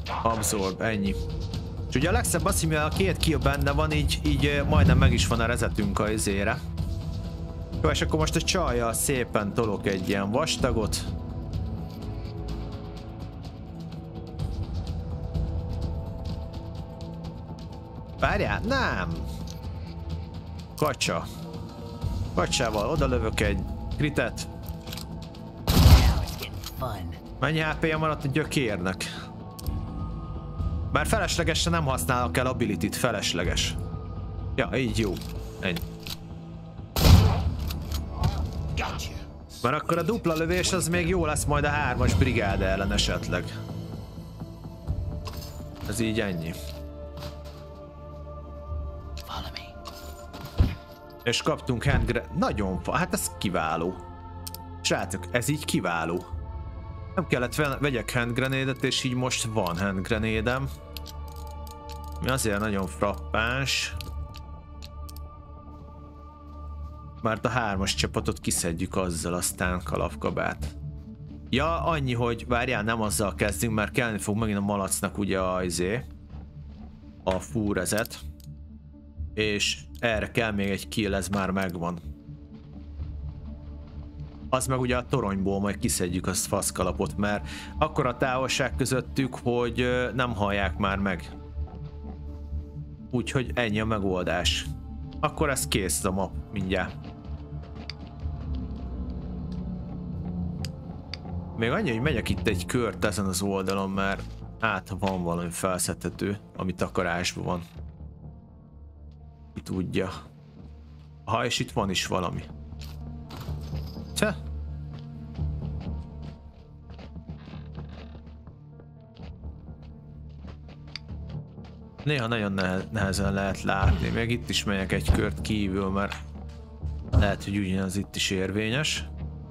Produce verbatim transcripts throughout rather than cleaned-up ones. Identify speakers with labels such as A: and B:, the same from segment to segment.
A: Absorb, ennyi. És ugye a legszebb az, hogy mivel a két kill benne van, így, így majdnem meg is van a rezetünk a izére. Jó, és akkor most a csajjal szépen tolok egy ilyen vastagot. Várjál, nem! Kacsa. Kacsával odalövök egy kritet. Mennyi há pé-je maradt a gyökérnek? Bár feleslegesen nem használok el ability-t, felesleges. Ja, így jó. Ennyi. Mert akkor a dupla lövés az még jó lesz majd a hármas brigád ellen esetleg. Ez így ennyi. És kaptunk handgrenade. Nagyon fa. Hát ez kiváló. Srácok, ez így kiváló. Nem kellett vegyek handgrenade-et, és így most van handgrenade-em. Mi azért nagyon frappáns. Mert a hármas csapatot kiszedjük azzal, aztán kalapkabát. Ja, annyi, hogy várjál, nem azzal kezdünk, mert kelleni fog megint a malacnak ugye a izé. A fúrezet. És erre kell még egy kill, ez már megvan. Az meg ugye a toronyból majd kiszedjük azt faszkalapot, mert akkor a távolság közöttük, hogy nem hallják már meg. Úgyhogy ennyi a megoldás. Akkor ez kész a map mindjárt. Még annyi, hogy megyek itt egy kört ezen az oldalon, mert hát van valami felszedhető, ami takarásban van. Ki tudja. Ha, és itt van is valami. Cseh. Néha nagyon nehezen lehet látni. Még itt is megyek egy kört kívül, mert lehet, hogy ugyanaz itt is érvényes.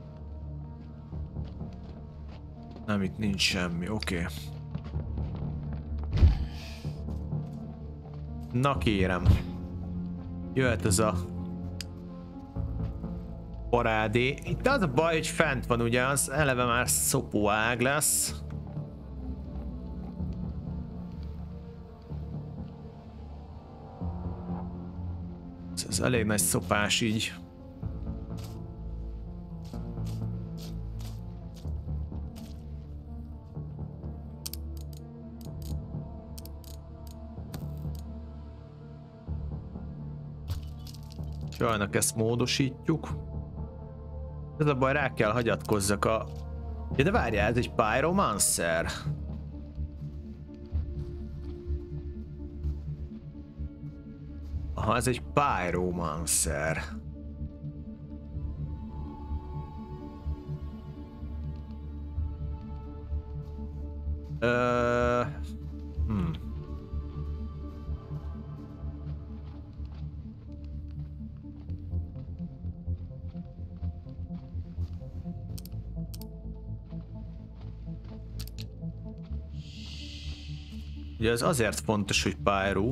A: Nem, itt nincs semmi, oké. Okay. Na kérem. Jöhet ez a parádé. Itt az a baj, hogy fent van, ugye, az eleve már szopóág lesz. Ez elég nagy szopás így. Sajnak ezt módosítjuk. Ez a baj, rá kell hagyatkozzak a... Ja, de várjál, ez egy Pyromancer. Aha, ez egy Pyromancer. Ö... Hmm. Ugye ez azért fontos, hogy Pyro.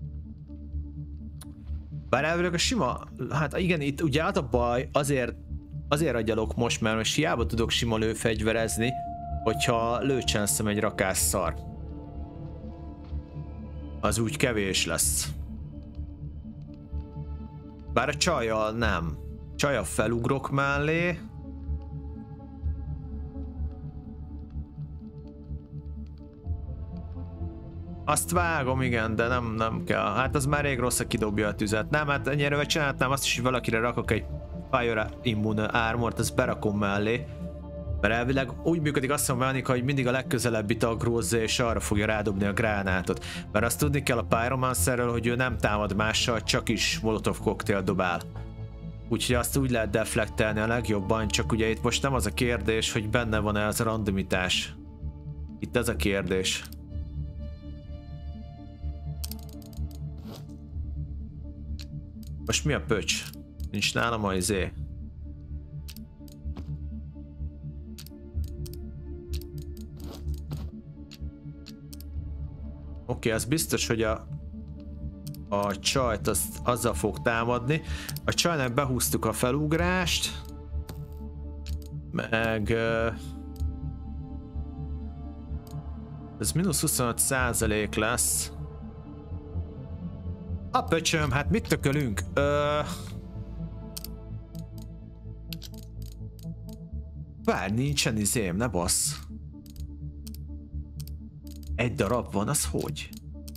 A: Bár elvileg a sima, hát igen, itt ugye hát a baj, azért, azért agyalok most, mert most hiába tudok sima lőfegyverezni, hogyha lőcsenszem egy rakás szar. Az úgy kevés lesz. Bár a csajjal nem. Csajjal felugrok mellé. Azt vágom, igen, de nem, nem kell. Hát az már rég rossz, hogy kidobja a tüzet. Nem, hát ennyire csináltam azt is, hogy valakire rakok egy Fire Immune Armort, azt berakom mellé. Mert elvileg úgy működik azt a mechanika, hogy mindig a legközelebbi tagrózza és arra fogja rádobni a gránátot. Mert azt tudni kell a Pyromancerről, hogy ő nem támad mással, csak is Molotov koktél dobál. Úgyhogy azt úgy lehet deflektelni a legjobban, csak ugye itt most nem az a kérdés, hogy benne van-e az a randomitás. Itt ez a kérdés. Most mi a pöcs? Nincs nálam a izé. Oké, okay, az biztos, hogy a, a csajt az, azzal fog támadni. A csajnak behúztuk a felugrást. Meg... Uh, Ez mínusz huszonöt százalék lesz. A pöcsöm, hát mit tökölünk? Ö... Bár nincsen izém, ne bassz. Egy darab van, az hogy?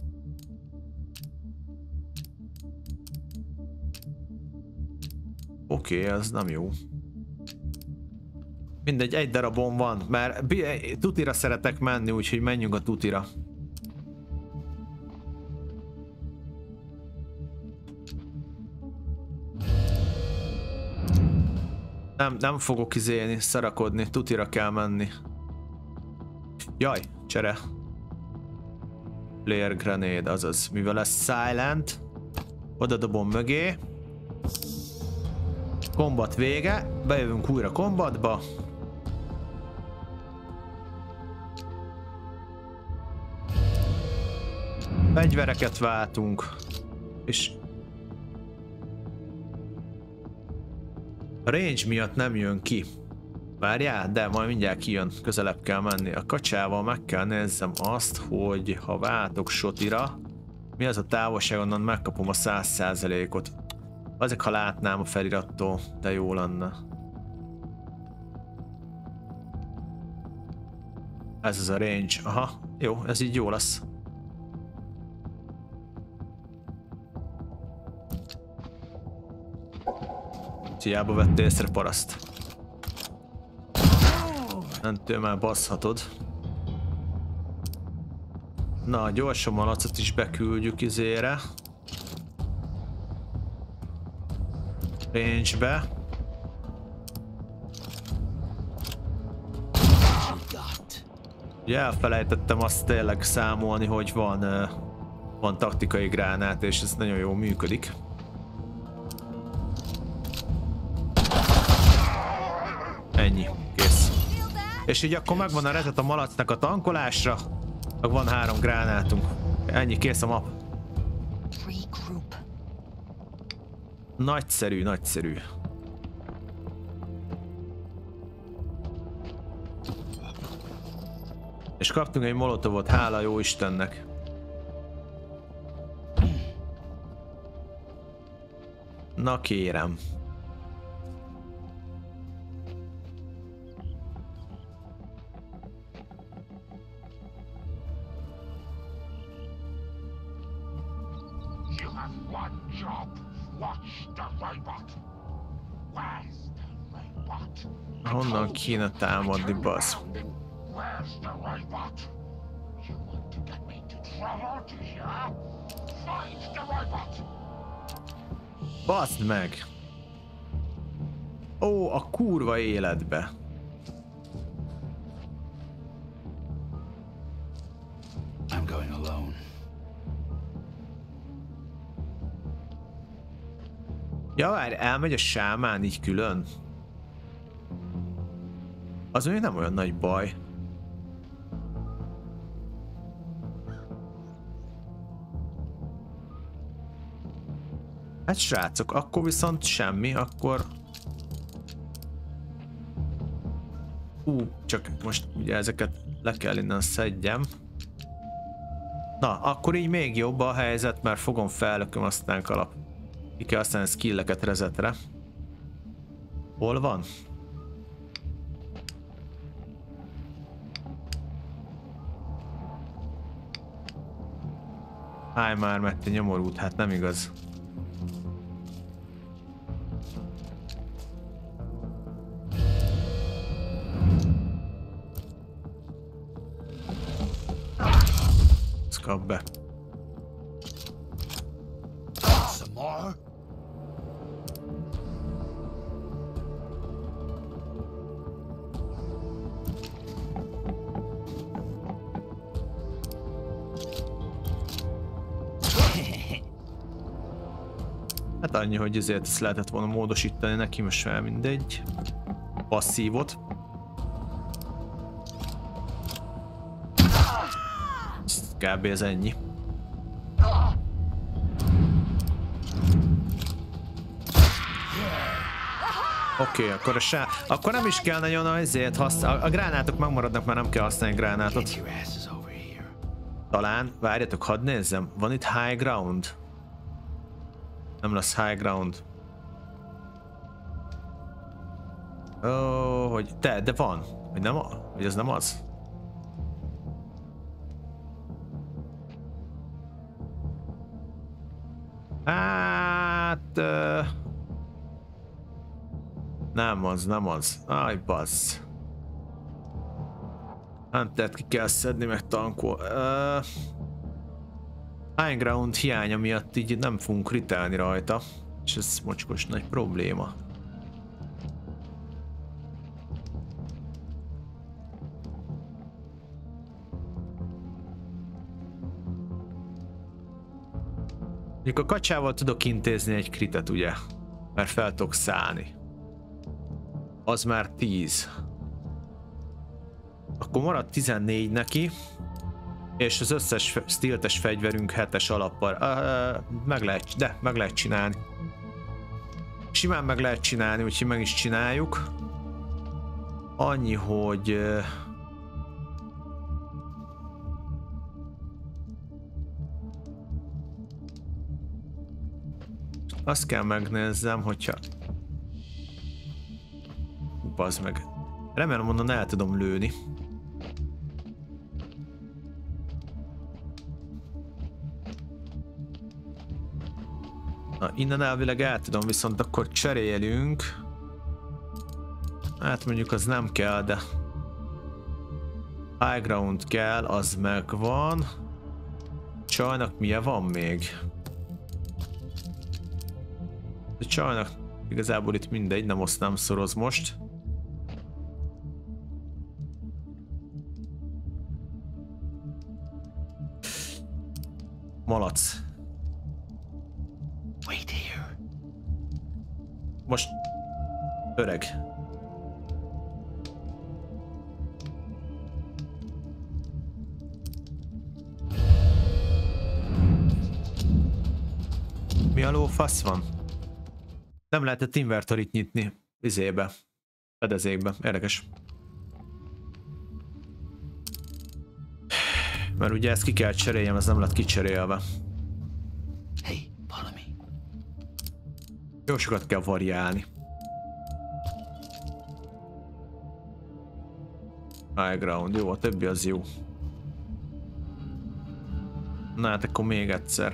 A: Oké, okay, ez nem jó. Mindegy, egy darabon van, mert tutira szeretek menni, úgyhogy menjünk a tutira. Nem, nem fogok izélni, szarakodni, tutira kell menni. Jaj, csere. Player grenade, azaz, mivel lesz silent, oda dobom mögé. Kombat vége, bejövünk újra kombatba. Fegyvereket váltunk, és a range miatt nem jön ki. Várjál, de majd mindjárt kijön, közelebb kell menni. A kacsával meg kell nézzem azt, hogy ha váltok shotira, mi az a távolság, onnan megkapom a száz százalékot. Azért, ha látnám a felirattól, de jó lenne. Ez az a range. Aha, jó, ez így jó lesz. Hiába vettél észre, paraszt. Mentől már baszhatod. Na, gyorsan malacot is beküldjük izére. Range-be. Ugye elfelejtettem azt tényleg számolni, hogy van, uh, van taktikai gránát, és ez nagyon jól működik. Ennyi, kész. És így akkor megvan a rezet a malacnak a tankolásra, meg van három gránátunk. Ennyi, kész a map. Nagyszerű, nagyszerű. És kaptunk egy molotovot, hála jó Istennek. Na kérem. Honnan kéne támadni, basz? Baszd meg! Ó, a kurva életbe! I'm going alone. Ja, várj, elmegy a sámán így külön? Az még nem olyan nagy baj. Hát srácok, akkor viszont semmi, akkor... Hú, csak most ugye ezeket le kell innen szedjem. Na, akkor így még jobb a helyzet, mert fogom fellököm, aztán kalap. Ki kell aztán skilleket rezetre. Hol van? Állj már meg, te nyomorult, hát nem igaz. Ezt kap be. Hát annyi, hogy ezért ezt lehetett volna módosítani neki, most már mindegy. Passzívot. Kb. Ez ennyi. Oké, okay, akkor a sá... Akkor nem is kell nagyon ezért használni. A gránátok megmaradnak, már nem kell használni gránátot. Talán, várjatok, hadd nézzem, van itt high ground? Nem lesz high ground. Ó, oh, hogy de, de van. Hogy nem, hogy ez nem az? Hát... Uh, nem az, nem az. Aj, bazz. Huntert ki kell szedni, meg tankol. Uh, high ground hiánya miatt így nem fogunk ritelni rajta. És ez mocskos nagy probléma. Mondjuk a kacsával tudok intézni egy kritet, ugye? Mert fel tudok szállni. Az már tíz. Akkor marad tizennégy neki. És az összes stiltes fegyverünk hetes alappal. Uh, meg lehet, de meg lehet csinálni. Simán meg lehet csinálni, úgyhogy meg is csináljuk. Annyi, hogy... Uh, azt kell megnézzem, hogyha... Bazd meg. Remélem onnan el tudom lőni. Na, innen elvileg el tudom, viszont akkor cserélünk. Hát mondjuk az nem kell, de... High ground kell, az megvan. Csajnak milyen van még? A csajnak igazából itt mindegy, nem osztám szoroz most. Malac. Most öreg. Mi a lófasz van? Nem lehetett invertorit nyitni izébe, fedezékbe, érdekes. Mert ugye ezt ki kell cseréljem, ez nem lett kicserélve.
B: Hey, follow me.
A: Jó sokat kell variálni. High ground, jó, a többi az jó. Na hát akkor még egyszer.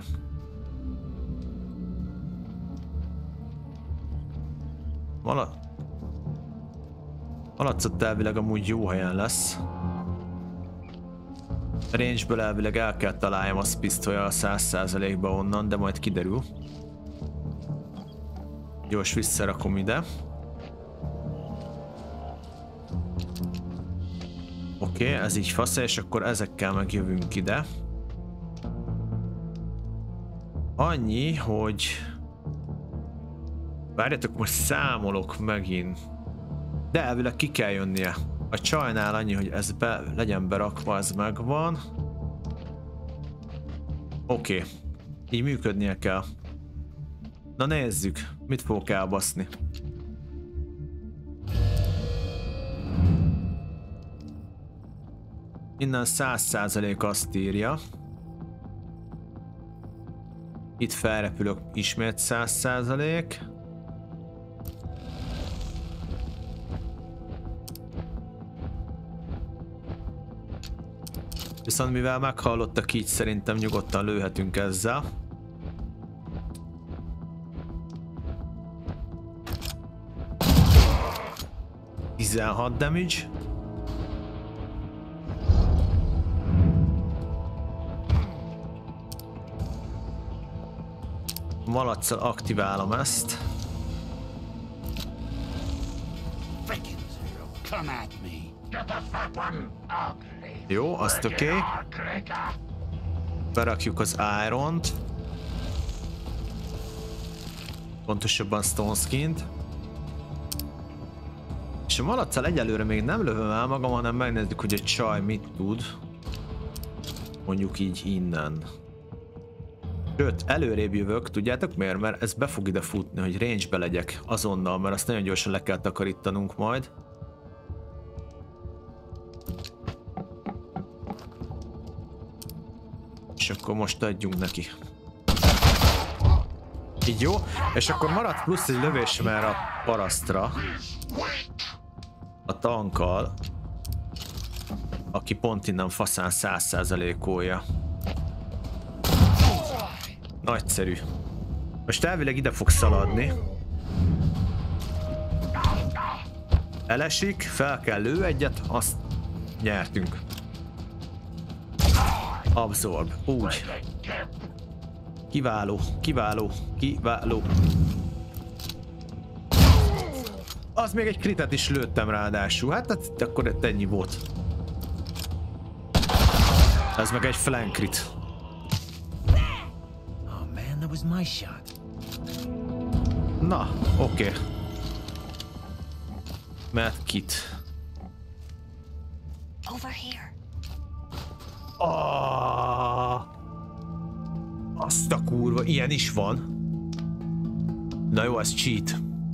A: Mala... Malacot elvileg amúgy jó helyen lesz. Range-ből elvileg el kell találjam azt pisztolya a száz százalékba onnan, de majd kiderül. Gyors visszarakom ide. Oké, okay, ez így fasz, és akkor ezekkel megjövünk ide. Annyi, hogy... Várjatok, most számolok megint. De elvileg ki kell jönnie. A csajnál annyi, hogy ez be, legyen berakva, ez megvan. Oké. Okay. Így működnie kell. Na nézzük, mit fogok elbaszni. Innen száz százalék azt írja. Itt felrepülök ismét száz százalék. Viszont mivel meghallottak, így szerintem nyugodtan lőhetünk ezzel. tizenhat damage. Malacccal aktiválom ezt. Jó, azt oké. Okay. Berakjuk az Iront. Pontosabban Stone Skint. És a malaccal egyelőre még nem lövöm el magam, hanem megnézzük, hogy a csaj mit tud. Mondjuk így innen. Sőt, előrébb jövök, tudjátok miért? Mert ez be fog ide futni, hogy range-be legyek azonnal, mert azt nagyon gyorsan le kell takarítanunk majd. És akkor most adjunk neki. Így jó? És akkor maradt plusz egy lövésem erre a parasztra. A tankkal. Aki pont innen faszán száz százalékolja. Nagyszerű. Most elvileg ide fog szaladni. Elesik, fel kell lő egyet, azt nyertünk. Absorb. Úgy. Kiváló, kiváló, kiváló. Az még egy kritet is lőttem ráadásul. Hát, hát akkor ennyi volt. Ez meg egy flank crit.
B: Oh man, that was my shot.
A: Na, oké. Okay. Mert kit.
C: Over here.
A: Oh, azt a kurva, ilyen is van. Na jó, ez cheat.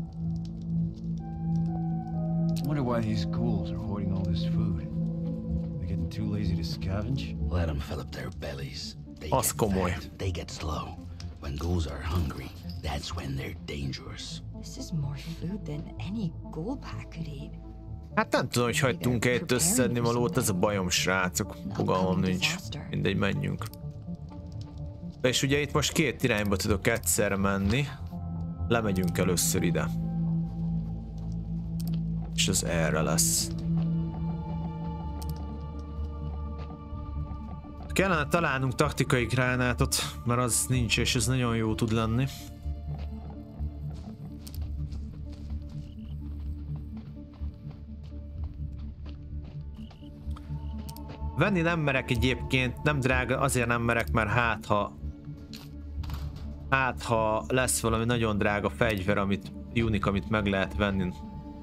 D: I wonder why these ghouls are hoarding all this food. They're getting too lazy to scavenge?
B: Let them fill up their bellies. They
A: Az
B: get
A: komoly.
B: fat, they get slow. When ghouls are hungry, that's when they're dangerous.
C: This is more food than any ghoul pack could eat.
A: Hát nem tudom, hogy hagytunk-e itt összedni valót, ez a bajom, srácok. Fogalmam nincs. Mindegy, menjünk. És ugye itt most két irányba tudok egyszerre menni. Lemegyünk először ide. És az erre lesz. Kellene találnunk taktikai gránátot, mert az nincs, és ez nagyon jó tud lenni. Venni nem merek egyébként, nem drága, azért nem merek, mert hát ha hát ha lesz valami nagyon drága fegyver, amit unik, amit meg lehet venni.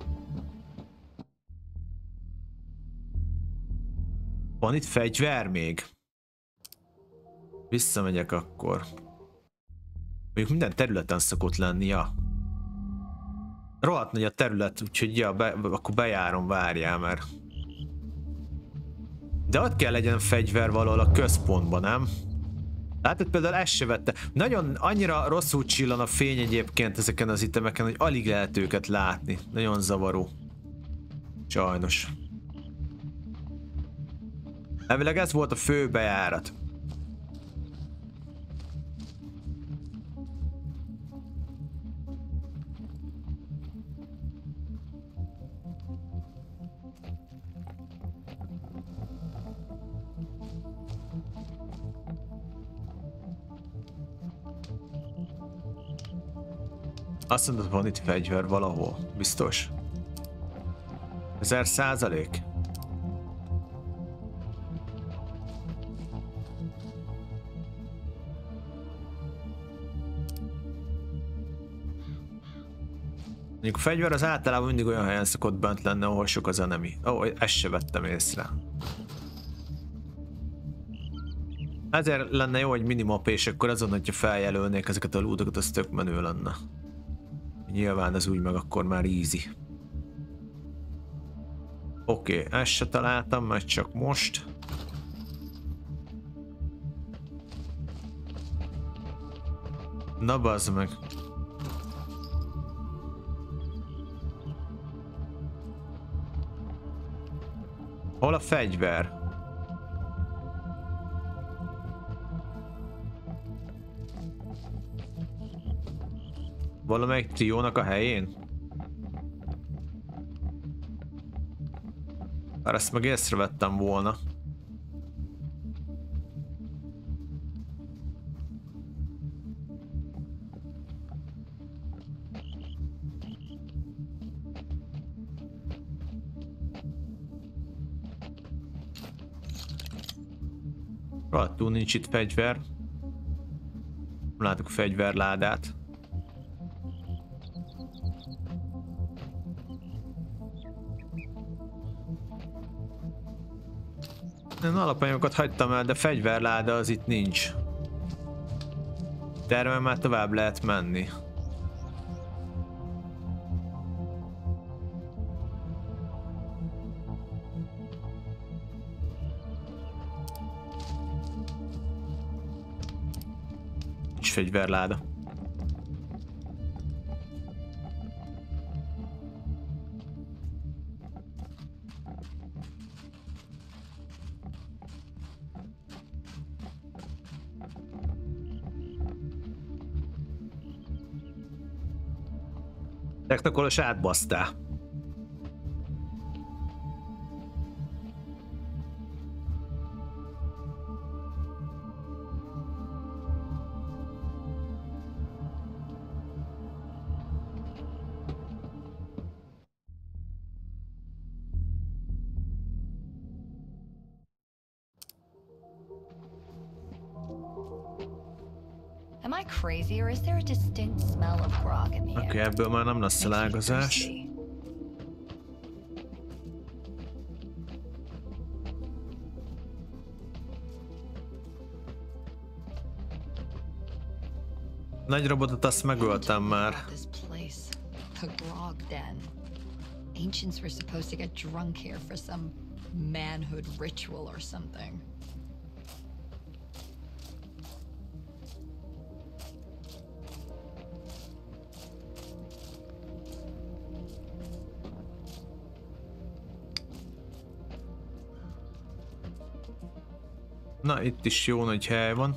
A: Van itt fegyver még? Visszamegyek akkor. Mondjuk minden területen szokott lenni, ja. Rohadt nagy a terület, úgyhogy ja, be, akkor bejárom, várjál, mert... De ott kell legyen fegyver valahol a központban, nem? Látod, például ezt se vette. Nagyon annyira rosszul csillan a fény egyébként ezeken az itemeken, hogy alig lehet őket látni. Nagyon zavaró. Sajnos. Elvileg ez volt a fő bejárat. Azt mondod, van itt fegyver valahol, biztos. Ezer százalék. Mondjuk a fegyver az általában mindig olyan helyen szokott bent lenne, ahol sok az enemy. Ó, oh, ezt se vettem észre. Ezért lenne jó, hogy minimap, és akkor azon, hogyha feljelölnék ezeket a lootokat, az tök menő lenne. Nyilván ez úgy meg akkor már easy. Oké, okay, ezt se találtam, mert csak most. Na bazd meg. Hol a fegyver? Valamelyik triónak a helyén? Már ezt meg észrevettem volna. Rohadtul nincs itt fegyver. Látok fegyverládát. Én alapanyagokat hagytam el, de fegyverláda az itt nincs. Termen már tovább lehet menni. fegyverláda. Technokolos átbasztál.
C: Am I crazy, or is there a distinct smell of grog in the air?
A: Oké, ebből már nem lesz
C: Makes me
A: elágazás.
C: thirsty.
A: Nagy robotot azt megöltem már.
C: This place, the grog den. Ancients were supposed to get drunk here for some manhood ritual or something.
A: Na, itt is jó nagy hely van.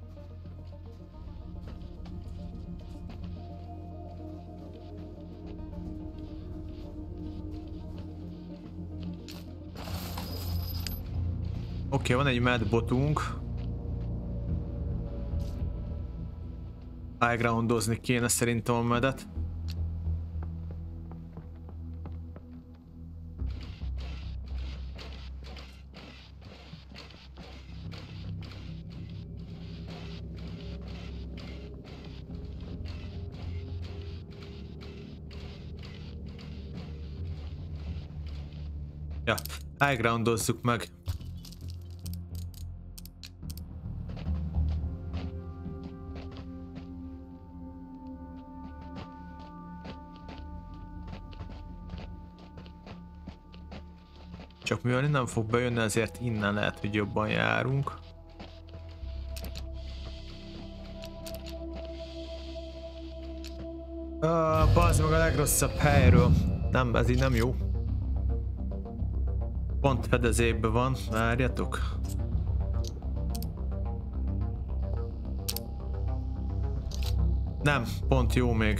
A: Oké, van egy medbotunk. Highgroundozni kéne szerintem a medet. Ja, highgroundozzuk meg. Csak mivel innen fog bejönni, ezért innen lehet, hogy jobban járunk. Ah, bazd meg a legrosszabb helyről. Nem, ez így nem jó. Pont fedezékben van, várjatok. Nem, pont jó még.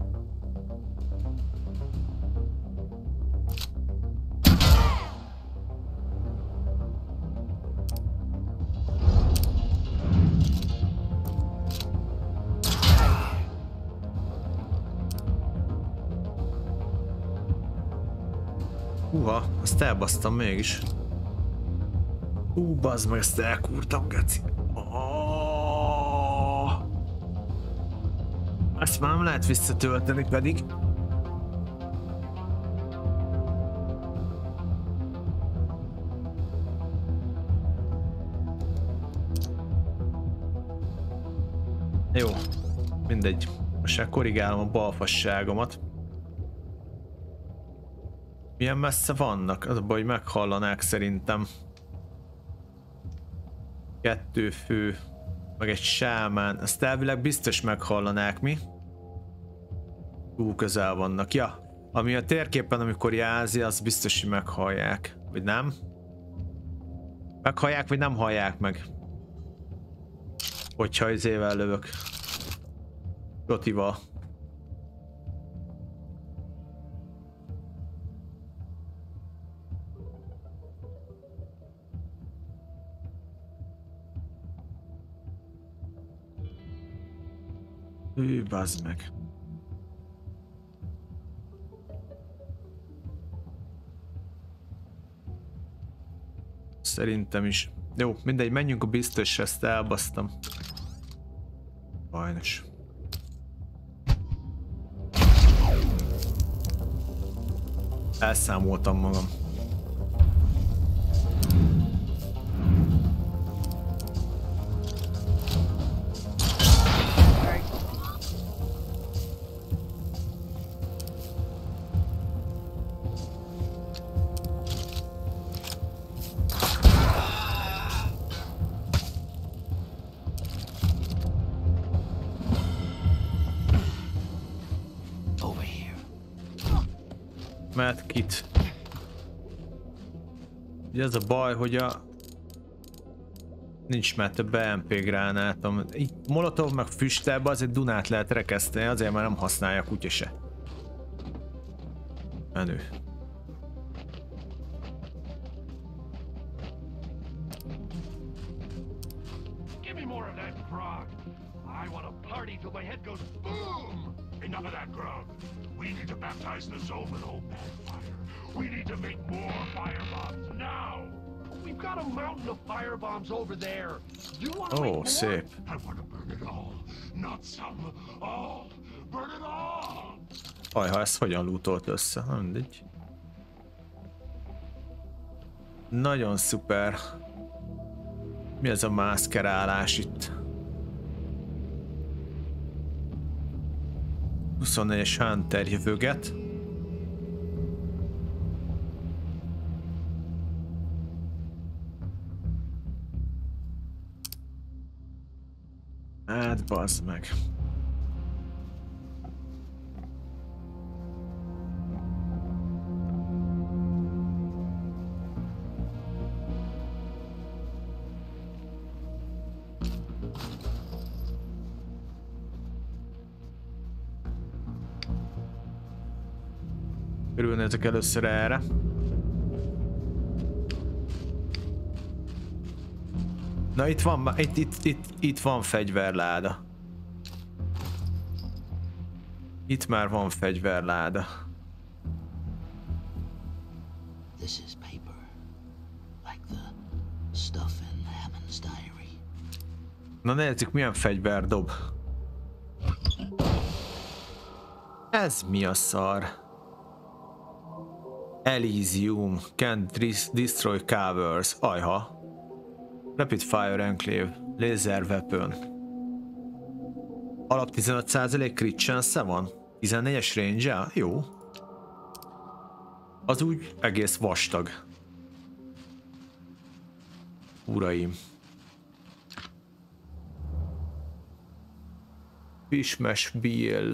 A: Húha, azt elbasztam mégis. Hú, bazd meg, ezt elkúrtam, geci. Oh! Ezt már nem lehet visszatölteni pedig. Jó, mindegy. Most már korrigálom a balfasságomat. Milyen messze vannak? Az a baj, hogy meghallanák szerintem. Kettő fő, meg egy sámán. Ezt elvileg biztos meghallanák, mi? Túl közel vannak. Ja, ami a térképen, amikor jelzi, az biztos, hogy meghallják. Vagy nem? Meghallják, vagy nem hallják meg? Hogyha izével lövök. Jotival. Ő, bazd meg. Szerintem is. Jó, mindegy, menjünk a biztosra, ezt elbasztam. Sajnos. Elszámoltam magam. medkit. Ugye ez a baj, hogy a... Nincs már több bé em pé gránátom. Itt molotov meg füstelbe azért Dunát lehet rekeszteni, azért már nem használja a kutya se. Menő.
E: Give me more of that grog. I want a party till my head goes boom. Enough of that grog. We need to baptize the zone with old man fire. We need to make more firebombs now. We've got a mountain of firebombs over there. You want to
A: Oh,
E: make more?
A: szép.
E: I want to burn it all, not some. All. Burn it all.
A: Ajha, ezt hogyan lootolt össze? Nem mindegy. Nagyon szuper. Mi ez a mászkerálás itt? huszonnégyes Hunter jövőget. Hát bazd meg. Körülnézek először erre. Na itt van, itt, itt, itt, itt van fegyverláda. Itt már van fegyverláda.
B: This is paper, like the stuff in Hammond's diary.
A: Na nézzük, milyen fegyver dob. Ez mi a szar? Elysium can destroy covers. Ajha. Rapid Fire Enclave. Laser Weapon. Alap tizenöt százalék crit chance van. tizennégyes range-el? Jó. Az úgy egész vastag. Uraim. Fishmesh Bill.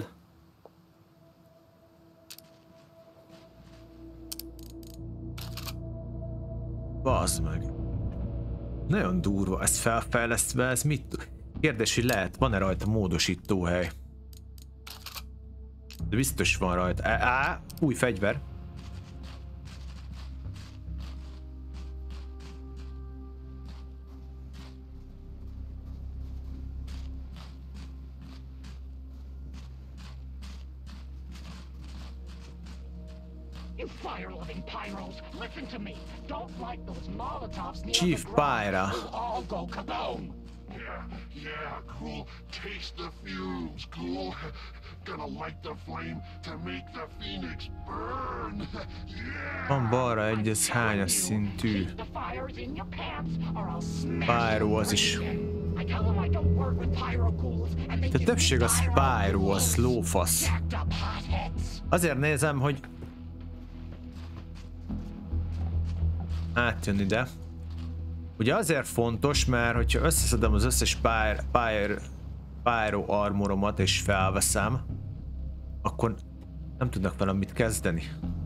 A: Bazd meg. Nagyon durva, ez felfejlesztve, ez mit? Kérdés, hogy lehet, van-e rajta módosítóhely? De biztos van rajta. Á, új fegyver.
E: You fire-loving pyros, listen to me. Don't light those Molotovs near
A: Chief
E: the ground.
A: Pyra.
E: We'll all go kaboom. Yeah, yeah, cool. Taste the fumes, cool. Gonna light the flame to make the phoenix burn. Yeah.
A: Van balra egy, ez hányas szintű? Pyro az is. De többség az Pyro, az lófasz. Azért nézem, hogy átjön ide. Ugye azért fontos, mert hogyha összeszedem az összes Pyro, Pyro, Pyro armoromat és felveszem, akkor nem tudnak velem mit kezdeni.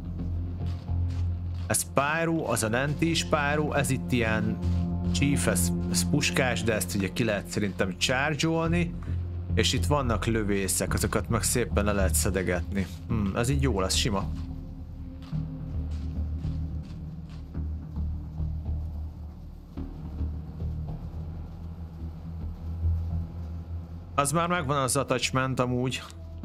A: Ez Pyro, az a lenti is Pyro, ez itt ilyen Chief, ez, ez puskás, de ezt ugye ki lehet szerintem charge-olni, és itt vannak lövészek, azokat meg szépen le lehet szedegetni. Hm, ez így jó lesz, sima. Az már megvan az attachment amúgy.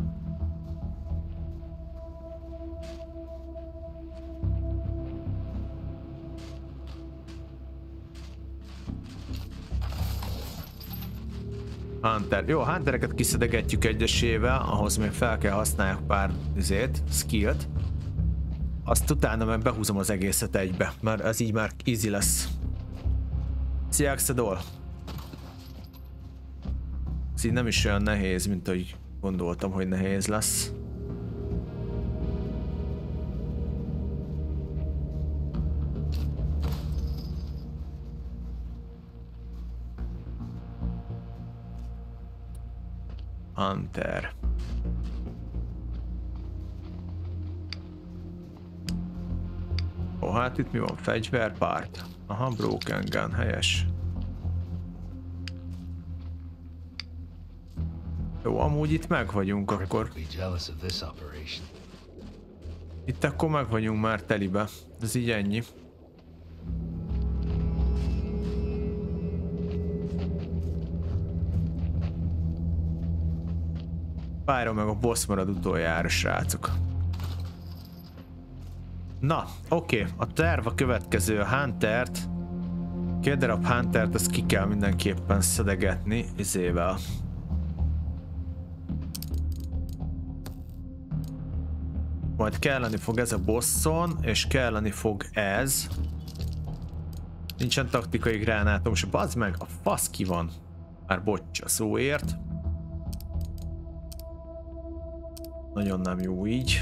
A: Hunter. Jó, Huntereket kiszedegetjük egyesével, ahhoz még fel kell használjuk pár izét, skillt. Azt utána meg behúzom az egészet egybe, mert ez így már easy lesz. Szia, Axedol! Ez így nem is olyan nehéz, mint ahogy gondoltam, hogy nehéz lesz. Hunter. hát itt mi van? Fegyverpárt. Aha, broken gun, helyes. Jó, amúgy itt meg vagyunk akkor. Itt akkor meg vagyunk már telibe. Ez így ennyi. Pyro meg a boss marad utoljára, srácok. Na, oké. Okay. A terv a következő. A Huntert. Két darab Huntert, azt ki kell mindenképpen szedegetni izével. Majd kelleni fog ez a bosson, és kelleni fog ez. Nincsen taktikai gránátom, és bazd meg, a fasz ki van. Már bocs a szóért. Nagyon nem jó így.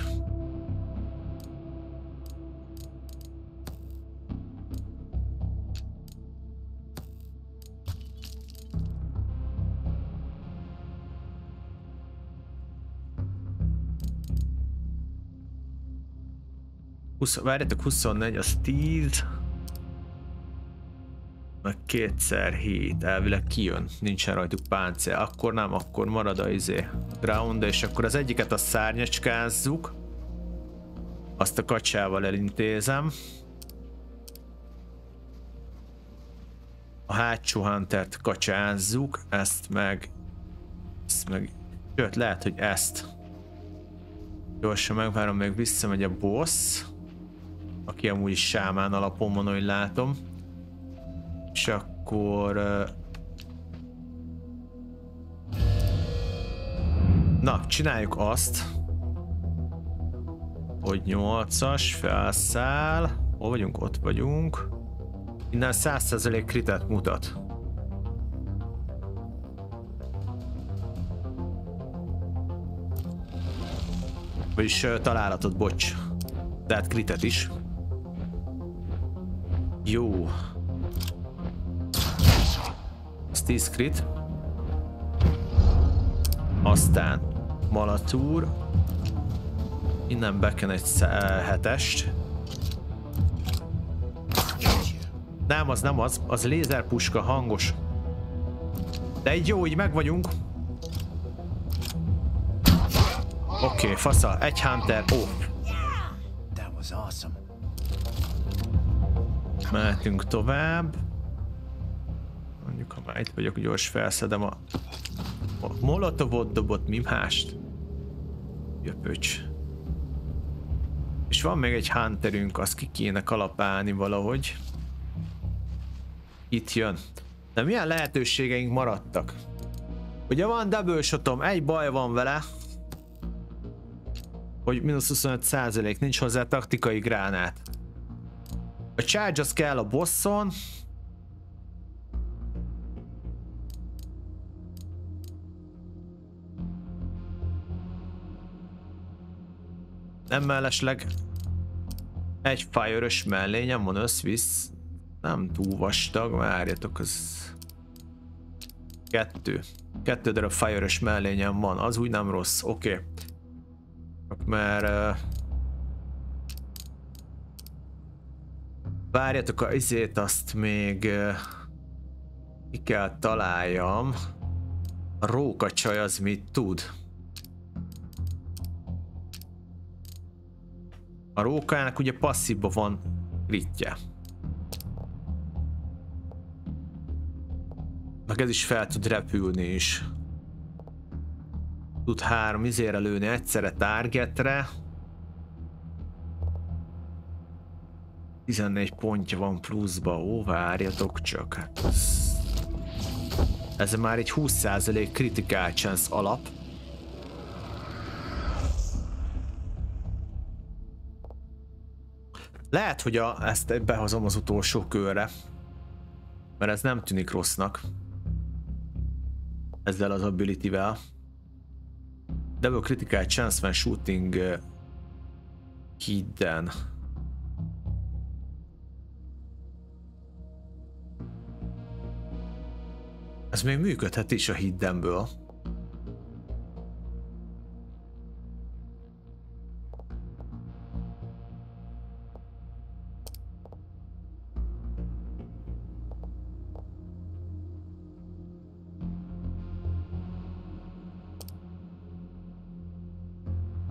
A: húsz, várjátok, huszonnégy, az tíz. Meg kétszer hét, elvileg kijön, nincsen rajtuk páncél, akkor nem, akkor marad a izé ground, és akkor az egyiket a szárnyacskázzuk, azt a kacsával elintézem, a hátsó Huntert kacsázzuk, ezt meg, ezt meg, sőt lehet, hogy ezt gyorsan megvárom, még visszamegy a boss, aki amúgy is sámán alapon van, hogy látom. És akkor... Na, csináljuk azt, hogy nyolcas felszáll. Hol vagyunk? Ott vagyunk. Innen száz százalék kritet mutat. Vagyis uh, találatot, bocs. Tehát kritet is. Jó. tíz crit. Aztán Malatúr. Innen beken egy hetest. Nem, az nem az. Az lézerpuska hangos. De így jó, így meg vagyunk. Oké, okay, fasza. Egy Hunter. Ó. Oh. Mehetünk tovább. Mondjuk, ha már itt vagyok, gyors felszedem a, a molotovot dobott mimhást. Jöpöcs. És van még egy Hunterünk, azt ki kéne kalapálni valahogy. Itt jön. De milyen lehetőségeink maradtak? Ugye van double shotom, egy baj van vele, hogy mínusz huszonöt százalék, nincs hozzá taktikai gránát. A charge az kell a bosson. Nem mellesleg egy fire-ös mellényem van, összvisz. Nem túl vastag, várjatok, az... Kettő. Kettő darab fire-ös mellényem van, az úgy nem rossz, oké. Okay. Mert... Uh... Várjatok, a izét azt még... Uh... Ki kell találjam. A rókacsaj az mit tud? A rókának ugye passzívban van kritje. Meg ez is fel tud repülni is. Tud három izére lőni egyszerre targetre. tizennégy pontja van pluszba. Ó, várjatok csak. Hát ez... ez már egy húsz százalék critical chance alap. Lehet, hogy a, ezt behozom az utolsó körre, mert ez nem tűnik rossznak. Ezzel az ability-vel. Double critical chance when shooting uh, hidden. Ez még működhet is a hiddenből.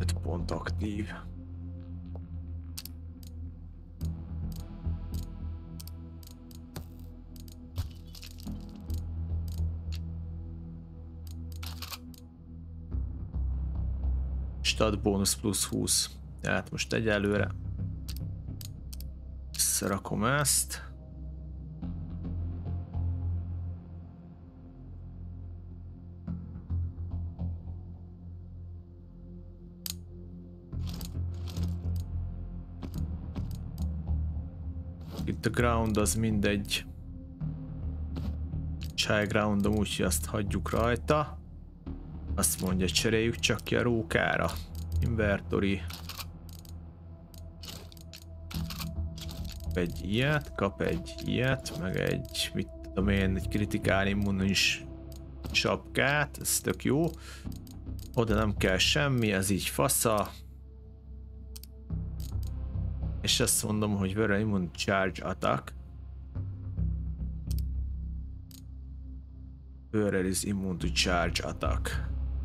A: öt pont aktív. Stat bónusz plusz húsz. Tehát most egyelőre összerakom ezt. Itt a ground az mindegy. Chai groundom, úgyhogy azt hagyjuk rajta. Azt mondja, cseréljük csak ki a rókára. Inventory. Kap egy ilyet, kap egy ilyet, meg egy, mit tudom én, egy kritikál immunis sapkát, ez tök jó. Oda nem kell semmi, ez így fasza. És azt mondom, hogy Very Immune Charge Attack. Very is immune to charge attack.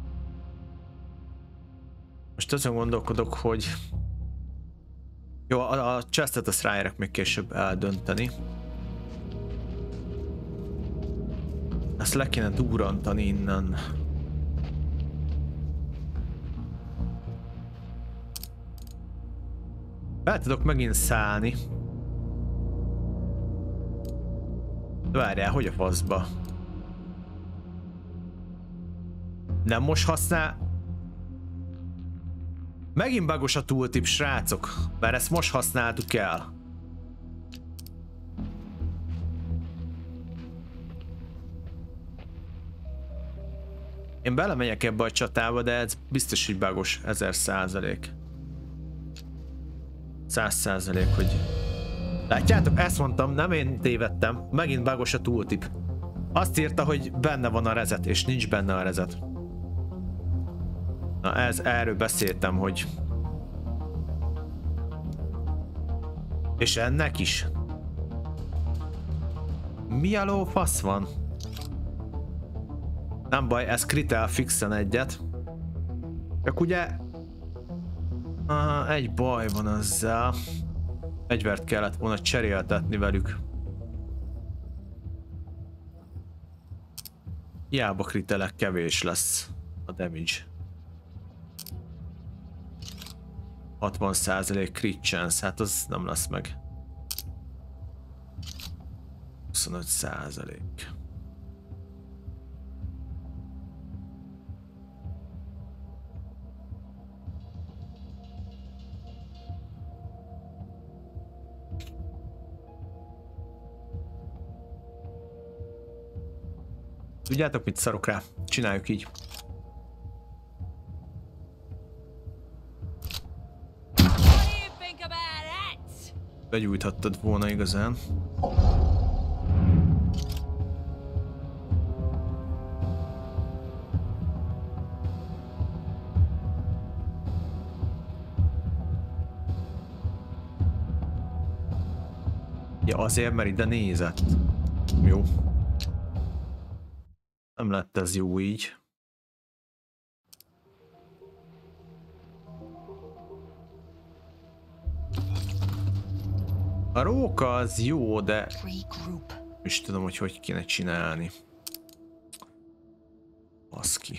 A: Most azon gondolkodok, hogy jó, a, a chestet azt ráérek még később eldönteni. Ezt le kéne durrantani innen. Fel tudok megint szállni. Várjál, hogy a faszba? Nem most használ... Megint bugos a tooltip, srácok, mert ezt most használtuk el. Én belemegyek ebbe a csatába, de ez biztos, hogy bugos, ezer százalék. Száz százalék, hogy... Látjátok, ezt mondtam, nem én tévedtem, megint bugos a tooltip. Azt írta, hogy benne van a rezet, és nincs benne a rezet. Na ez, erről beszéltem, hogy... És ennek is? Mi a ló fasz van? Nem baj, ez kritel fixen egyet. Csak ugye... Ah, egy baj van ezzel. Egyvert kellett volna cseréltetni velük. Hiába kritelek, kevés lesz a damage. hatvan százalék crit chance, hát az nem lesz meg. huszonöt százalék. Tudjátok mit, szarok rá? Csináljuk így. Begyújthattad volna igazán. Ja, azért, mert ide nézett. Jó. Nem lett ez jó így. A róka az jó, de is tudom, hogy hogy kéne csinálni. Baszki.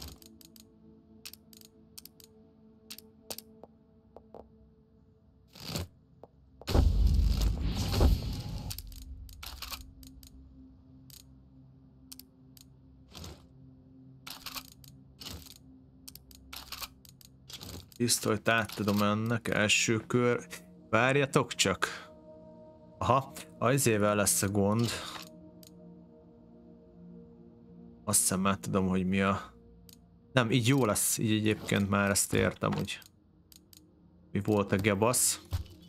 A: Pisztolyt átadom ennek, első kör. Várjatok csak. Aha, azével lesz a gond. Azt hiszem már tudom, hogy mi a... Nem, így jó lesz, így egyébként már ezt értem, hogy mi volt a gebasz.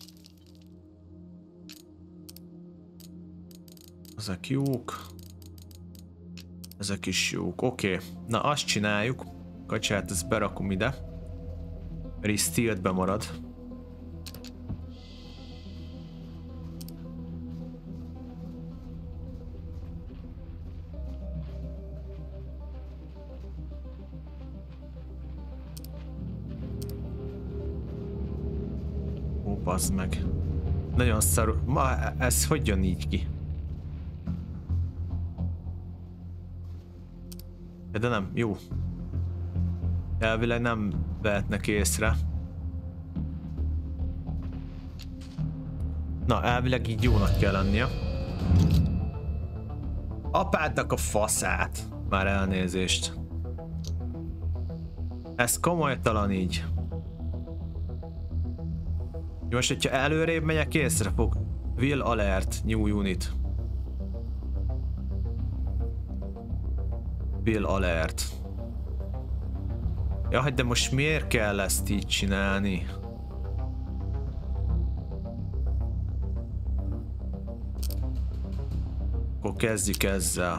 A: Ezek jók. Ezek is jók, oké. Okay. Na azt csináljuk. Kacsát ezt berakom ide. Mert így stealth-be marad. Bazd meg. Nagyon szarul. Ma ez hogy jön így ki? De nem, jó. Elvileg nem vehetnek észre. Na, elvileg így jónak kell lennie. Apádnak a faszát. Már elnézést. Ez komolytalan így. Most, hogyha előrébb megyek, észre fog. Will alert, new unit. Will alert. Jaj, de most miért kell ezt így csinálni? Akkor kezdjük ezzel.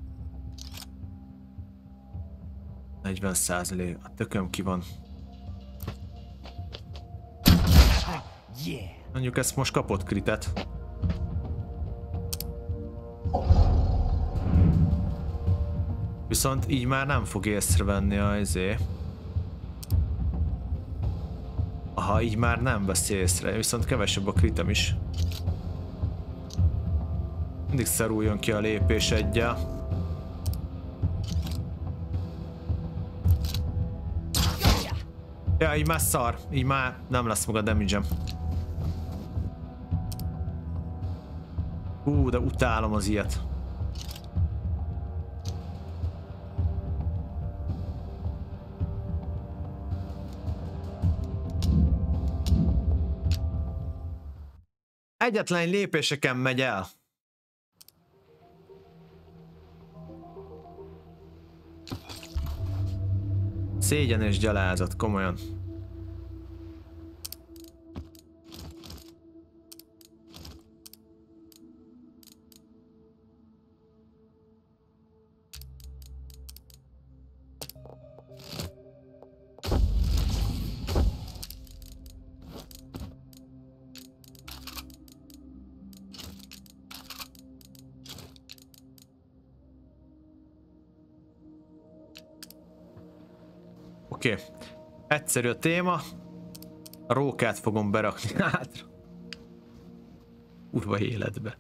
A: negyven százalék. A tököm ki van. Mondjuk ezt most kapott kritet. Viszont így már nem fog észrevenni a izé. Aha, így már nem veszi észre, viszont kevesebb a kritem is. Mindig szaruljon ki a lépés egyel. Ja, így már szar, így már nem lesz maga damage-em. Hú, de utálom az ilyet. Egyetlen lépéseken megy el. Szégyen és gyalázat, komolyan. Oké. Okay. Egyszerű a téma. A rókát fogom berakni hátra. Kurva életbe.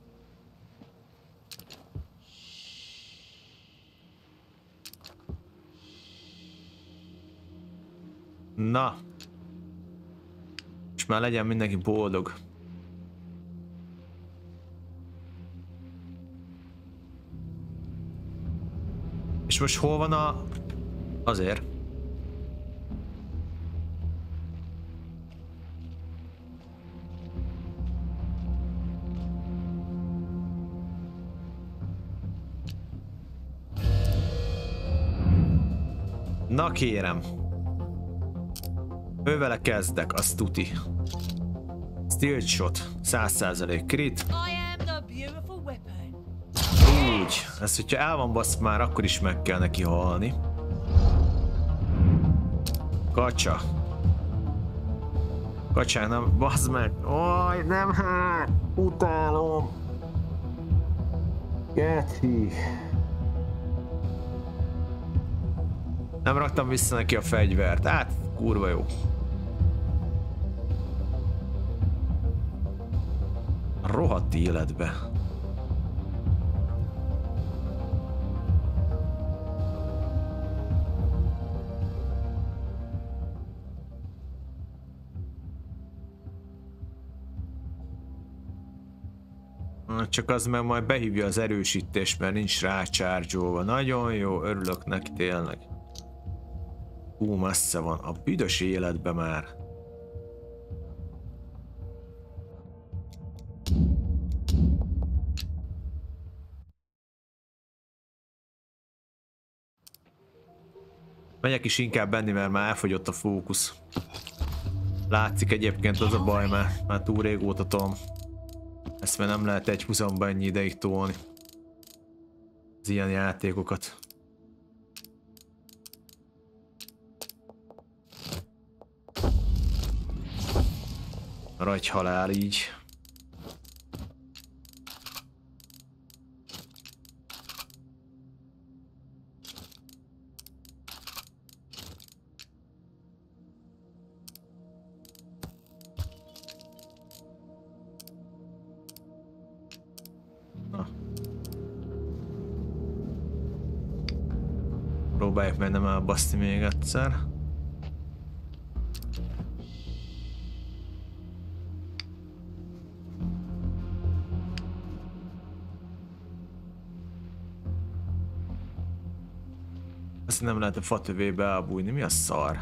A: Na. És már legyen mindenki boldog. És most hol van a... Azért. Na kérem. Ővele kezdek, az tuti. Steel shot, száz százalék crit. Úgy, ezt hogyha el van basz már, akkor is meg kell neki halni. Kacsa. Kacsák, nem, bazd meg. Oj, nem, hát, utálom. Geci. Nem raktam vissza neki a fegyvert, hát kurva jó. Rohadt életbe. Csak az meg majd behívja az erősítést, mert nincs rácsárgyolva. Nagyon jó, örülök neki tényleg. Hú, messze van. A büdös életbe már. Megyek is inkább benni, mert már elfogyott a fókusz. Látszik egyébként az a baj, mert már túl régóta tolom. Ezt már nem lehet egy húszamban ennyi ideig tolni. Az ilyen játékokat. Ragy halál így. Próbáljuk meg nem elbaszni még egyszer. Azt nem lehet a fatövébe elbújni, mi a szar?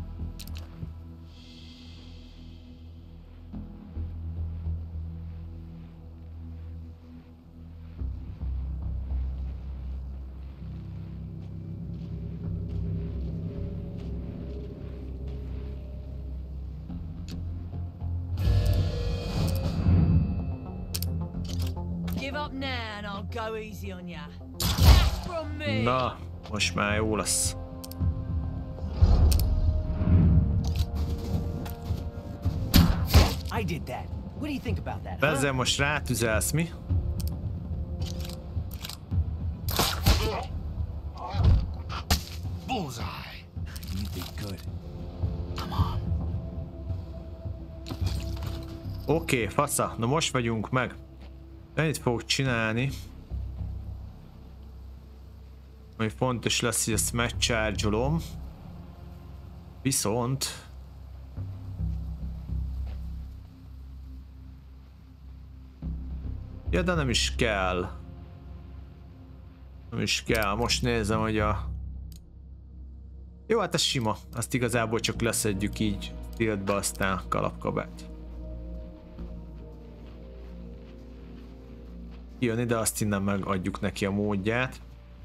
A: Na, most már jó lesz.
F: I did that. What do you think about that?
A: Ezzel most rátüzelsz, mi?
B: Bullseye.
D: You did good.
B: Come on.
A: Oké, okay, fasza. Na most vagyunk meg. Ennyit fogok csinálni. Ami fontos lesz, hogy ezt megcharge-olom. Viszont... Ja, de nem is kell. Nem is kell. Most nézem, hogy a... Jó, hát ez sima. Azt igazából csak leszedjük így tiltba, aztán kalapkabát. Jön ide, azt innen megadjuk neki a módját.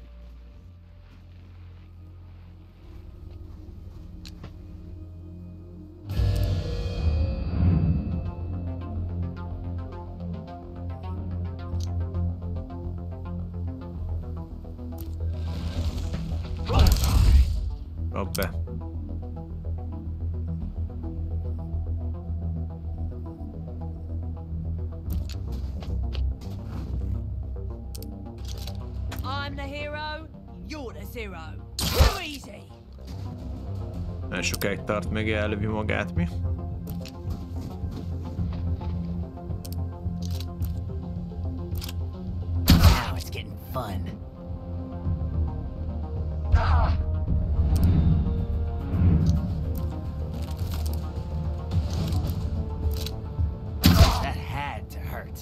A: Kap be.
G: I'm the hero, you're the zero. Too easy.
A: Nem sokáig tart, még elővi magát, mi?
F: Now it's getting fun. That had to hurt.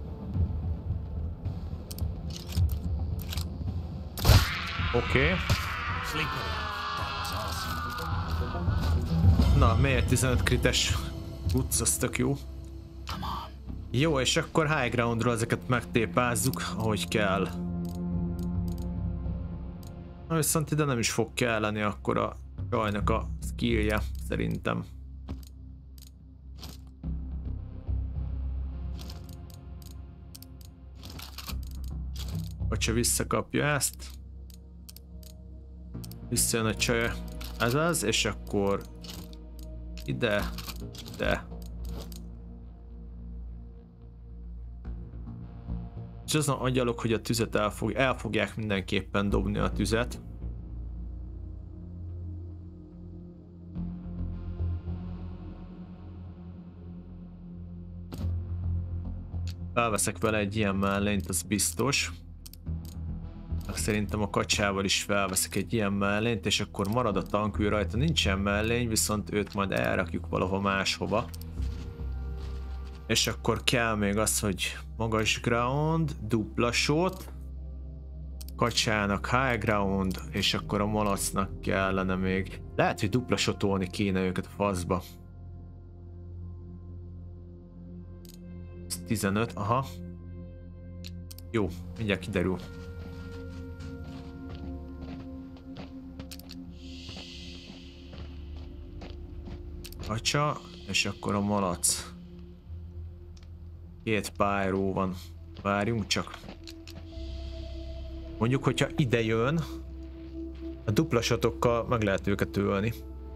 A: Oké. Okay.
F: Sleep it off. That was awesome.
A: Na, miért tizenöt krites? Utc, az tök jó. Jó, és akkor high groundról ezeket megtépázzuk, ahogy kell. Na, viszont ide nem is fog kelleni akkor a csajnak a skillje, szerintem. Hogyha visszakapja ezt. Visszajön a csaj, ez az, és akkor ide, ide. És azon agyalok, hogy a tüzet el, fog, el fogják mindenképpen dobni a tüzet. Felveszek vele egy ilyen mellényt, az biztos. Szerintem a kacsával is felveszek egy ilyen mellényt, és akkor marad a tankű rajta. Nincsen mellény, viszont őt majd elrakjuk valahol máshova. És akkor kell még az, hogy magas ground, dupla shot, kacsának high ground, és akkor a malacnak kellene még. Lehet, hogy dupla shotolni kéne őket a faszba. Ez tizenöt, aha. Jó, mindjárt kiderül. Kacsa, és akkor a malac. Két páró van. Várjunk csak. Mondjuk, hogyha ide jön, a dupla shotokkal meg lehet őket ölni.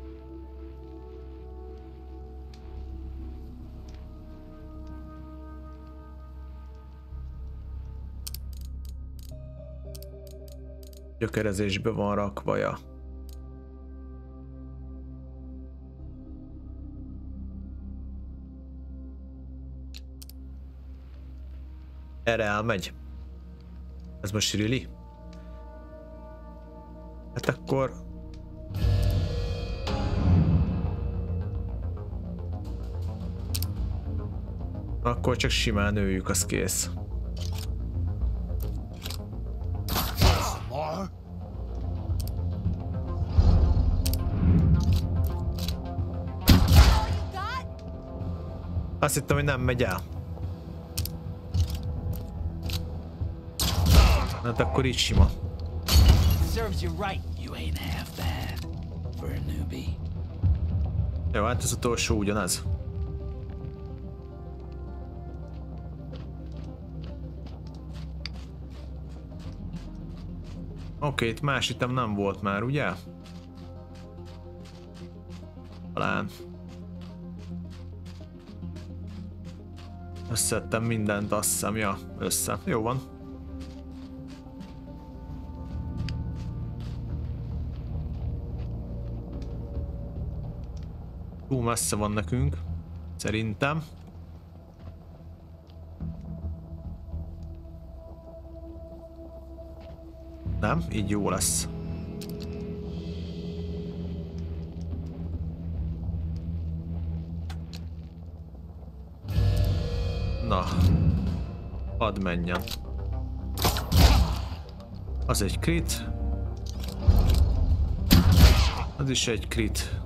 A: Gyökerezésbe van rakvaja. Erre elmegy. Ez most really? Hát akkor... Akkor csak simán nőjük, az kész. Azt hittem, hogy nem megy el. Hát akkor így sima.
F: Serves you right.
B: You ain't half bad for a newbie.
A: Jó, hát az utolsó ugyanaz. Oké, okay, itt más item nem volt már, ugye? Talán. Összettem mindent, azt hiszem, ja, össze. Jó van. Túl messze van nekünk, szerintem. Nem? Így jó lesz. Na, hadd menjen. Az egy crit. Az is egy crit.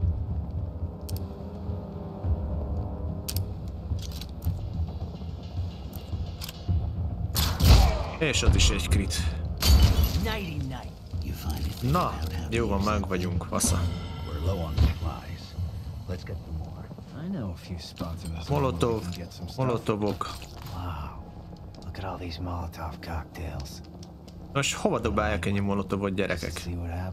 A: És az is egy crit. Na, jó van, meg vagyunk, fasza. Molotov, molotovok. Most hova dobálják ennyi molotovot, gyerekek?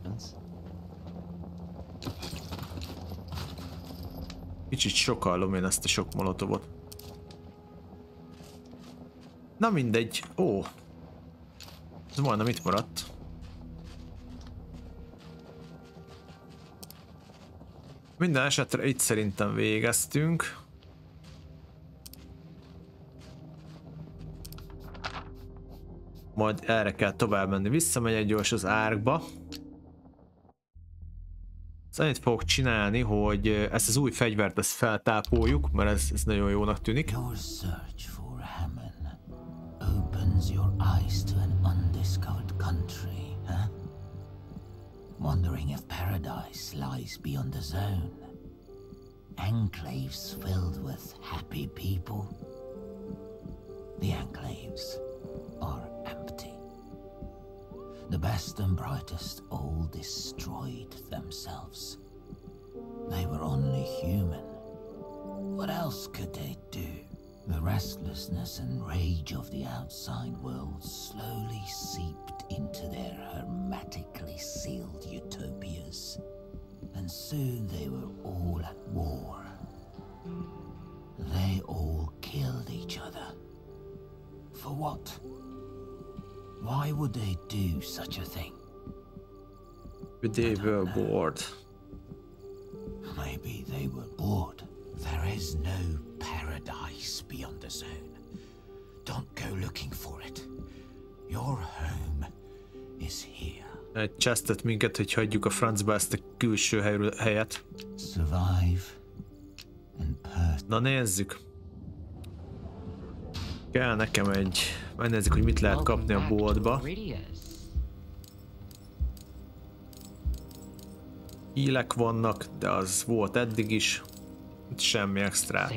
A: Kicsit sokallom én ezt a sok molotovot. Na mindegy, ó. Ez majdnem itt maradt. Minden esetre itt szerintem végeztünk. Majd erre kell tovább menni. Visszamegyek gyors az árkba. Azt annyit fogok csinálni, hogy ezt az új fegyvert ezt feltápoljuk, mert ez, ez nagyon jónak tűnik.
B: Opens your eyes to an undiscovered country, huh? Wondering if paradise lies beyond the zone. Enclaves filled with happy people. The enclaves are empty. The best and brightest all destroyed themselves. They were only human. What else could they do? The restlessness and rage of the outside world slowly seeped into their hermetically sealed utopias, and soon they were all at war. They all killed each other. For what? Why would they do such a thing?
A: They were bored.
B: Maybe they were bored. There is no paradise beyond the zone. Don't go looking for it. Your home is here.
A: Egy csesztet minket, hogy hagyjuk a francba ezt a külső helyről, helyet.
B: Survive and persevere.
A: Na nézzük. Kell nekem egy... Megnézzük, hogy mit lehet kapni a boltba. Hílek vannak, de az volt eddig is. Itt semmi extrát.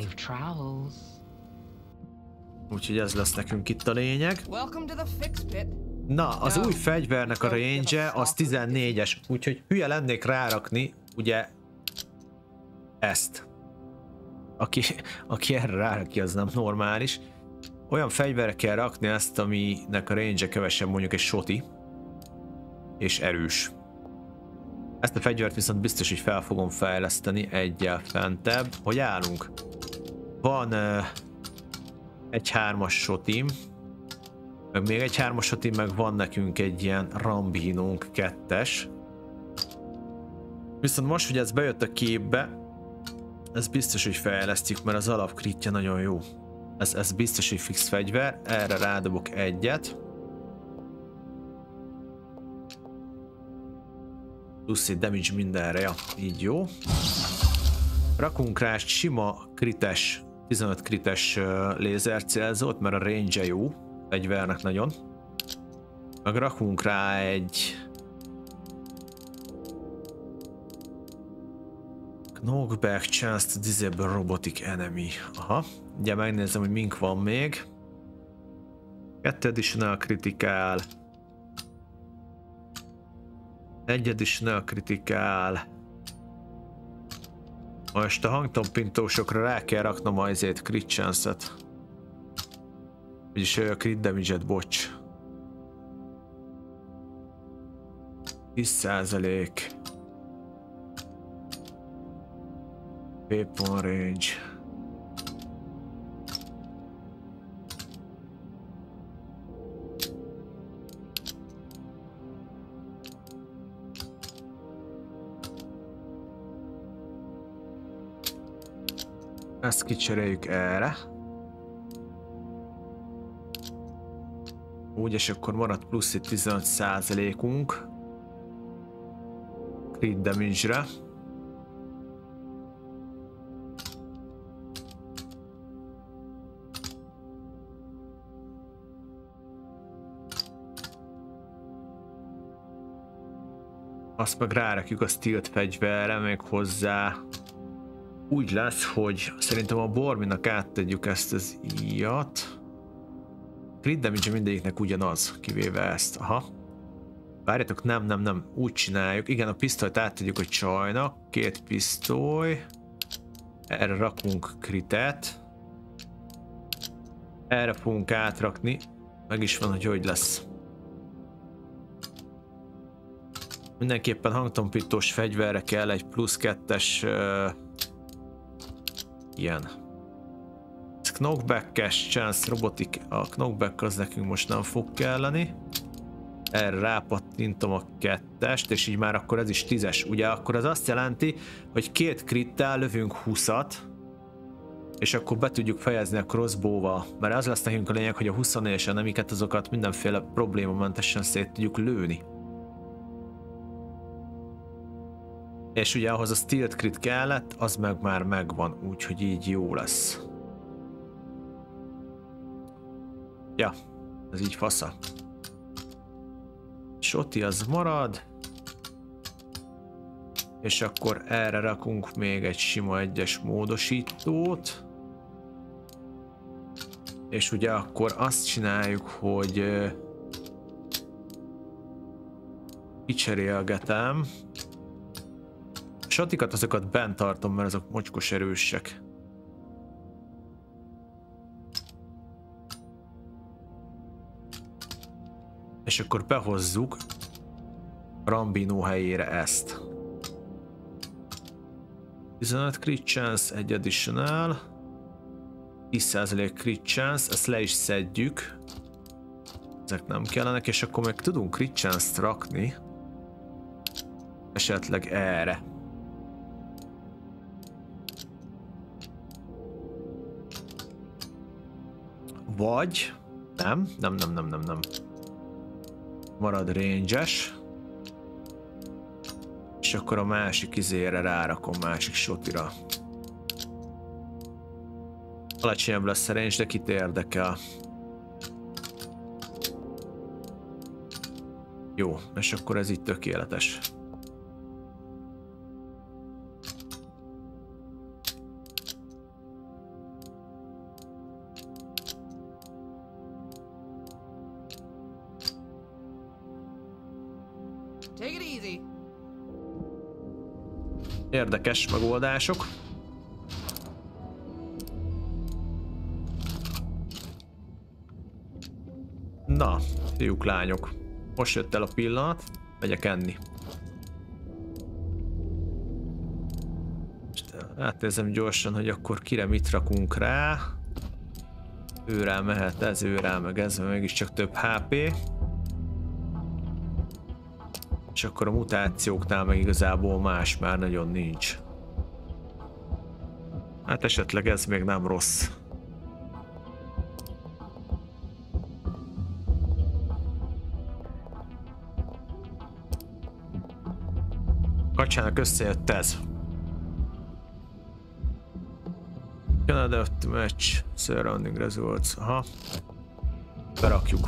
A: Úgyhogy ez lesz nekünk itt a lényeg. Na, az új fegyvernek a range-e az tizennégyes, úgyhogy hülye lennék rárakni, ugye, ezt. Aki, aki erre rárakja, az nem normális. Olyan fegyverre kell rakni ezt, aminek a range-e kevesebb, mondjuk egy shoti. És erős. Ezt a fegyvert viszont biztos, hogy fel fogom fejleszteni egyel fentebb. Hogy állunk? Van uh, egy hármas shotim, meg még egy hármas shotim, meg van nekünk egy ilyen Rambinónk kettes. Viszont most, hogy ez bejött a képbe, ez biztos, hogy fejlesztjük, mert az alapkritja nagyon jó. Ez, ez biztos, hogy fix fegyver, erre rádobok egyet. Plusz egy damage mindenre, ja, így jó. Rakunk rá sima krites, tizenöt krites uh, lézercélzót, mert a range-e jó, fegyvernek nagyon. Meg rakunk rá egy Knockback chance to disable robotic enemy. Aha, ugye megnézem, hogy mink van még. Kettő additional critical. Egy additional critical. Most a hangtompintósokra rá kell raknom azért crit chance-et. Vagyis a crit damage-et, bocs. tíz százalék. Weapon range. Ezt kicseréljük erre. Úgy, és akkor marad plusz egy tizenöt százalékunk crit damage-re. Azt meg rárakjuk a stealth fegyverre, még hozzá úgy lesz, hogy szerintem a Borminak áttegyük ezt az íjat. Crit damage mindegyiknek ugyanaz, kivéve ezt. Aha. Várjatok, nem, nem, nem, úgy csináljuk. Igen, a pisztolyt áttegyük a csajnak. Két pisztoly. Erre rakunk kritet. Erre fogunk átrakni. Meg is van, hogy hogy lesz. Mindenképpen hangtompítós fegyverre kell egy plusz kettes uh, ilyen. Ez knockback-es chance robotik. A knockback az nekünk most nem fog kelleni. Erre rápattintom a kettest, és így már akkor ez is tízes. Ugye akkor az azt jelenti, hogy két krittel lövünk húszat, és akkor be tudjuk fejezni a crossbow-val. Mert az lesz nekünk a lényeg, hogy a huszonnégyes enemiket azokat mindenféle problémamentesen szét tudjuk lőni. És ugye ahhoz a stealth crit kellett, az meg már megvan, úgyhogy így jó lesz. Ja, ez így fasza. Shoti az marad. És akkor erre rakunk még egy sima egyes módosítót. És ugye akkor azt csináljuk, hogy kicserélgetem. A shotikat azokat bent tartom, mert azok mocskos erősek. És akkor behozzuk Rambino helyére ezt. tizenöt crit chance, egy additional, tíz százalék crit chance, ezt le is szedjük. Ezek nem kellenek, és akkor meg tudunk crit chance-t rakni. Esetleg erre. Vagy nem, nem, nem, nem, nem, nem. Marad range-es. És akkor a másik izére rárakom, másik shotira. Alacsonyabb lesz a range, de kit érdekel. Jó, és akkor ez így tökéletes. Érdekes megoldások. Na, fiúk, lányok. Most jött el a pillanat. Megyek enni. Átnézem gyorsan, hogy akkor kire mit rakunk rá. Őrá mehet ez, őrá meg ez, mert mégiscsak több há pé. És akkor a mutációknál meg igazából más már nagyon nincs. Hát esetleg ez még nem rossz. Kacsának összejött ez. Canada match, surrounding results. Aha. Berakjuk.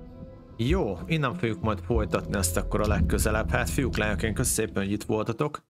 A: Jó, innen fogjuk majd folytatni ezt akkor a legközelebb. Hát fiúk, lányok, én köszönöm szépen, hogy itt voltatok.